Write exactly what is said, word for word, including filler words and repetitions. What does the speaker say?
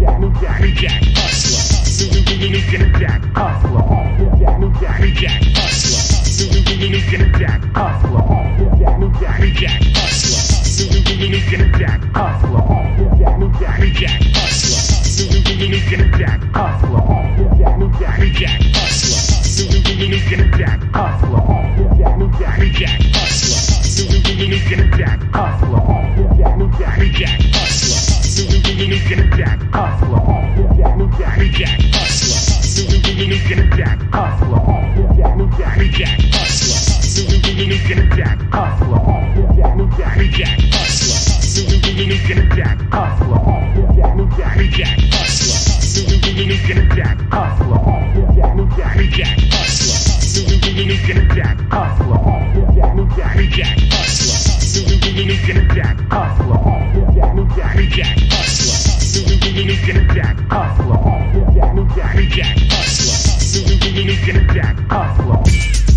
New Jack, New Jack, hustler. New New New New Jack, hustler. New Jack, New Jack, New Jack, hustler. New New New New Jack, hustler. New Jack, New Jack, New Jack, hustler. New New New New Jack, hustler. New Jack, New Jack, New Jack, hustler. New New New New Jack, hustler. New Jack, New Jack, New Jack, hustler. New New New New Jack, hustler. New Jack, New Jack, New Jack, hustler. New New New Jack, hustler. New Jack, New Jack, New Jack, hustler. New New New Jack, hustler. New Jack, New Jack, New Jack, hustler. New New New Jack, hustler. New Jack, New Jack, New Jack, hustler. New New New Jack, hustler. New Jack, New Jack, New Jack, hustler. New New New Jack, hustler. New Jack, New Jack, New Jack, hustler. New New New Jack, hustler. New Jack, New Jack, New Jack, hustler. New New New Jack, hustler. New Jack, New Jack, New Jack, hustler. New New New Jack, hustler. New Jack, New Jack, New Jack, hustler. New New New Jack, hustler. New Jack, New Jack, New Jack, hustler. New New New Jack, hustler.